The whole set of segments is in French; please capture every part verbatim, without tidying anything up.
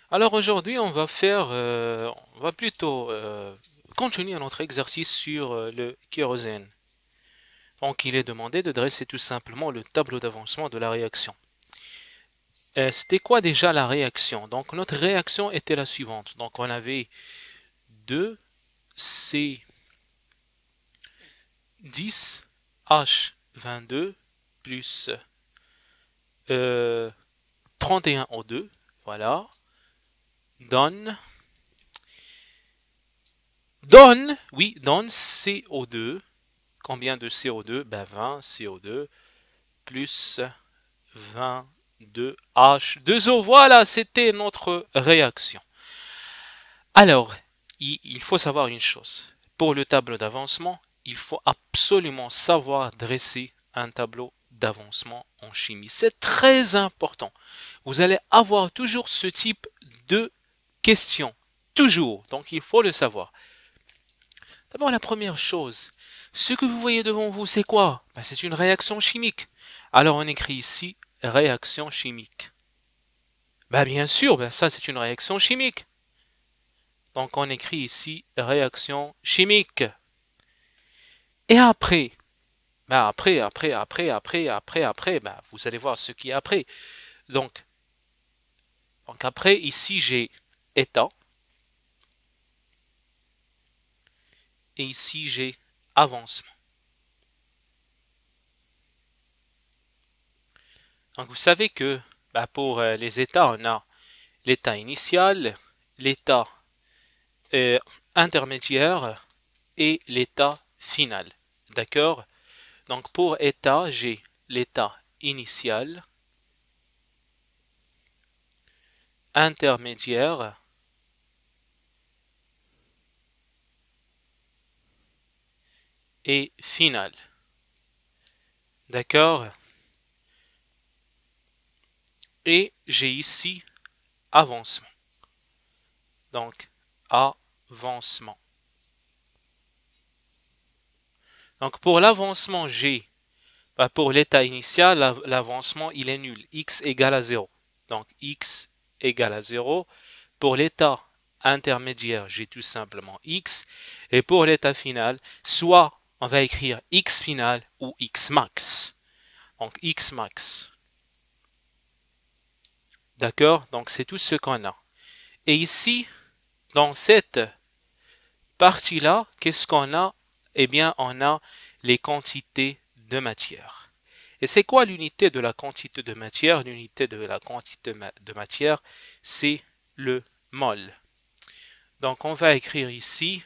Alors aujourd'hui, on va faire, euh, on va plutôt euh, continuer notre exercice sur euh, le kérosène. Donc il est demandé de dresser tout simplement le tableau d'avancement de la réaction. Euh, C'était quoi déjà la réaction? Donc notre réaction était la suivante. Donc on avait deux C dix H vingt-deux plus euh, trente et un O deux, voilà, donne, donne, oui, donne C O deux. Combien de C O deux? Ben vingt C O deux plus vingt-deux H deux O. Voilà, c'était notre réaction. Alors, il faut savoir une chose. Pour le tableau d'avancement, il faut absolument savoir dresser un tableau d'avancement en chimie. C'est très important. Vous allez avoir toujours ce type de questions. Toujours. Donc, il faut le savoir. D'abord, la première chose, ce que vous voyez devant vous, c'est quoi? Ben, c'est une réaction chimique. Alors, on écrit ici réaction chimique. Ben, bien sûr, ben, ça, c'est une réaction chimique. Donc, on écrit ici réaction chimique. Et après, ben, après, après, après, après, après, après, ben, vous allez voir ce qui est après. Donc, donc après, ici, j'ai état. Et ici, j'ai avancement. Donc, vous savez que ben, pour euh, les états, on a l'état initial, l'état euh, intermédiaire et l'état final. D'accord? Donc pour état, j'ai l'état initial, intermédiaire et final. D'accord? Et j'ai ici avancement. Donc avancement. Donc pour l'avancement, j'ai, bah pour l'état initial, l'avancement il est nul. X égale à zéro. Donc X égale à zéro. Pour l'état intermédiaire, j'ai tout simplement X. Et pour l'état final, soit on va écrire X final ou X max. Donc X max. D'accord? Donc c'est tout ce qu'on a. Et ici, dans cette partie-là, qu'est-ce qu'on a? Eh bien, on a les quantités de matière. Et c'est quoi l'unité de la quantité de matière? L'unité de la quantité de matière, c'est le mol. Donc on va écrire ici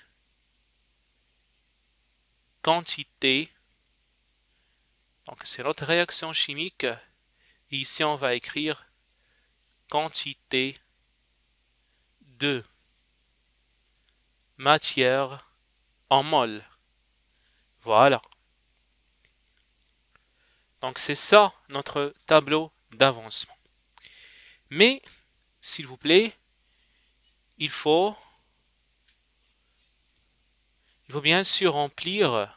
quantité. Donc c'est notre réaction chimique. Et ici on va écrire quantité de matière en mol. Voilà. Donc c'est ça notre tableau d'avancement. Mais, s'il vous plaît, il faut, il faut bien sûr remplir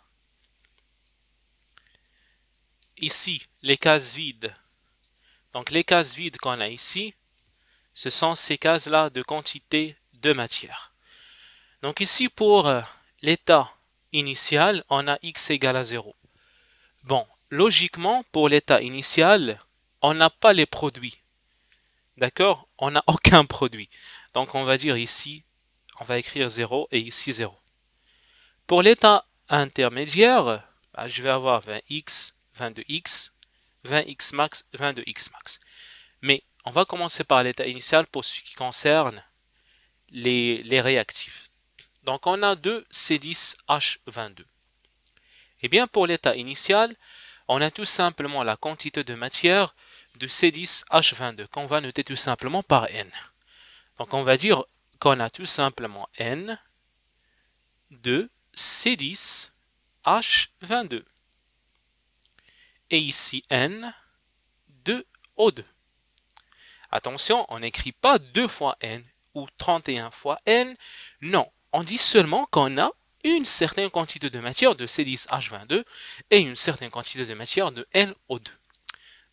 ici les cases vides. Donc les cases vides qu'on a ici, ce sont ces cases-là de quantité de matière. Donc ici pour l'état initial, on a x égale à zéro. Bon, logiquement, pour l'état initial, on n'a pas les produits. D'accord? On n'a aucun produit. Donc on va dire ici, on va écrire zéro et ici zéro. Pour l'état intermédiaire, bah, je vais avoir vingt x, vingt-deux x, vingt x max, vingt-deux x max. Mais on va commencer par l'état initial pour ce qui concerne les, les réactifs. Donc on a deux C dix H vingt-deux. Et bien pour l'état initial, on a tout simplement la quantité de matière de C dix H vingt-deux qu'on va noter tout simplement par N. Donc on va dire qu'on a tout simplement N de C dix H vingt-deux. Et ici N de O deux. Attention, on n'écrit pas deux fois N ou trente et un fois N. Non, on dit seulement qu'on a une certaine quantité de matière de C dix H vingt-deux et une certaine quantité de matière de N O deux.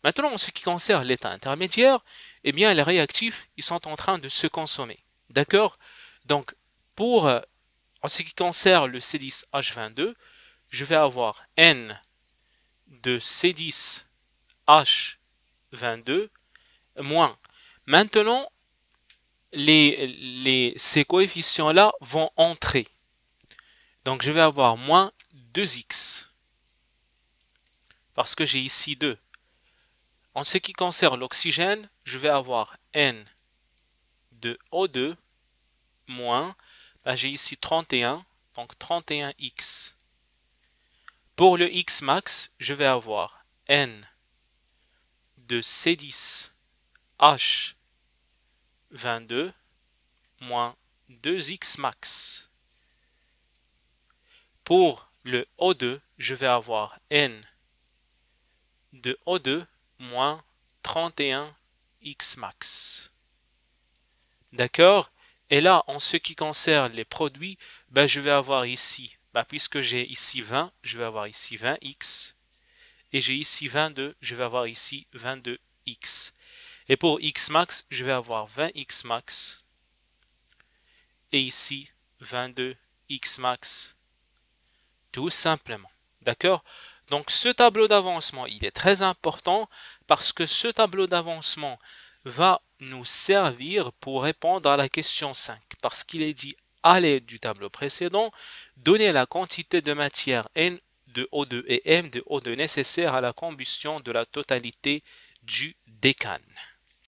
Maintenant, en ce qui concerne l'état intermédiaire, eh bien, les réactifs, ils sont en train de se consommer. D'accord? Donc, pour, euh, en ce qui concerne le C dix H vingt-deux, je vais avoir N de C dix H vingt-deux moins. Maintenant, les, les, ces coefficients-là vont entrer. Donc, je vais avoir moins deux x. Parce que j'ai ici deux. En ce qui concerne l'oxygène, je vais avoir N de O deux moins, ben j'ai ici trente et un, donc trente et un x. Pour le X max, je vais avoir N de C dix H vingt-deux moins deux x max. Pour le O deux, je vais avoir N de O deux moins trente et un x max. D'accord? Et là, en ce qui concerne les produits, ben, je vais avoir ici, ben, puisque j'ai ici vingt, je vais avoir ici vingt x. Et j'ai ici vingt-deux, je vais avoir ici vingt-deux x. Et pour x max, je vais avoir vingt x max. Et ici, vingt-deux x max. Tout simplement. D'accord? Donc ce tableau d'avancement, il est très important parce que ce tableau d'avancement va nous servir pour répondre à la question cinq. Parce qu'il est dit à l'aide du tableau précédent, donner la quantité de matière N de O deux et M de O deux nécessaire à la combustion de la totalité du décane.